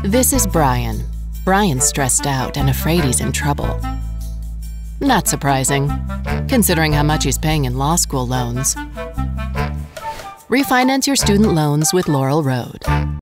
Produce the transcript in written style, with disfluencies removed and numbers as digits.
This is Brian. Brian's stressed out and afraid he's in trouble. Not surprising, considering how much he's paying in law school loans. Refinance your student loans with Laurel Road.